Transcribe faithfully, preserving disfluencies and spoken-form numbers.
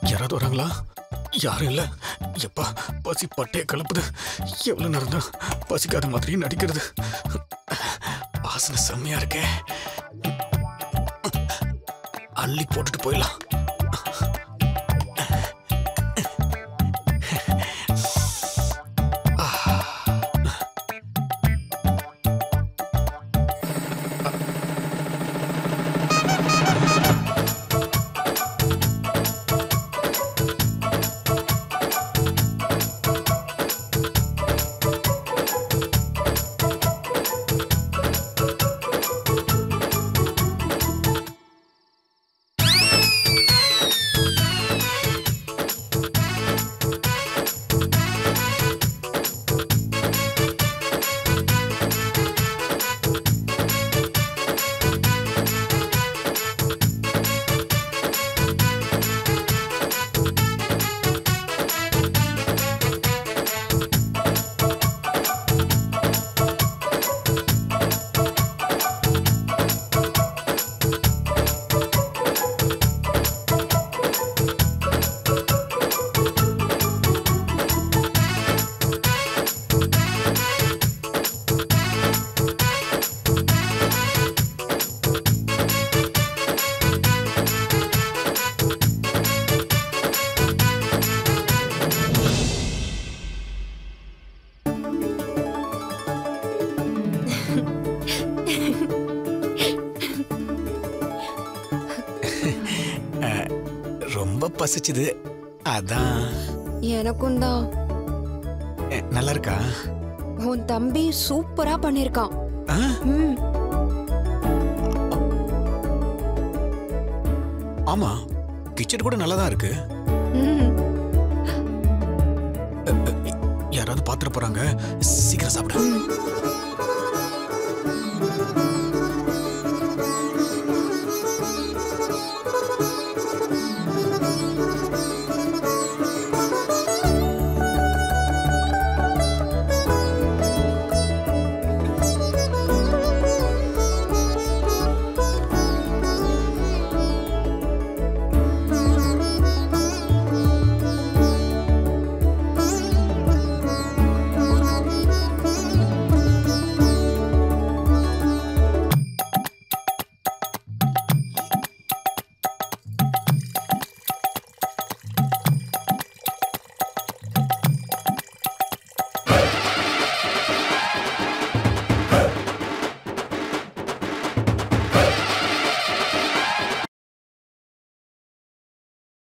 யாராவது வராங்களா? யாரும் இல்ல. எப்பா பசி பட்டைய கலப்புது. எவ்வளவு நேரம் தான் பசிக்காத மாதிரி நடிக்கிறது. வாசனை செம்மையா இருக்கே. அள்ளி போட்டுட்டு போயிடலாம். ரொம்ப பசிச்சுது அதான். எனக்கும் தான். நல்லா இருக்கா? உன் தம்பி சூப்பரா பண்ணிருக்கான். ஆமா, கிச்சன் கூட நல்லா தான் இருக்கு. யாராவது பாத்துட்டு போறாங்க, சீக்கிரம் சாப்பிடு.